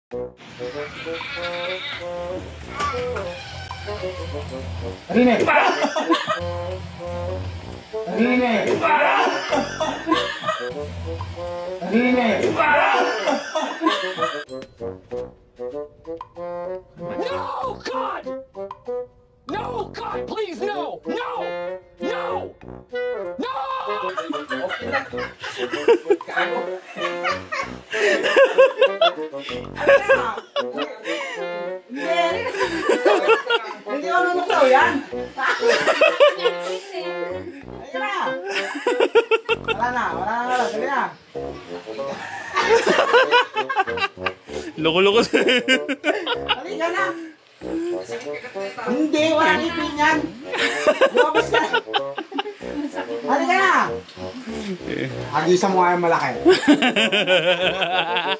Rinig! Rinig! Rinig! No, God! No, God, please, no! No! No! No! Hindi ako nunuksaw yan! Ayun na! Wala na, sige na! Loko-loko. Halika na! Hindi, walang ipin yan! Lumabas ka na! Halika na! Agisa mo nga yung malaki.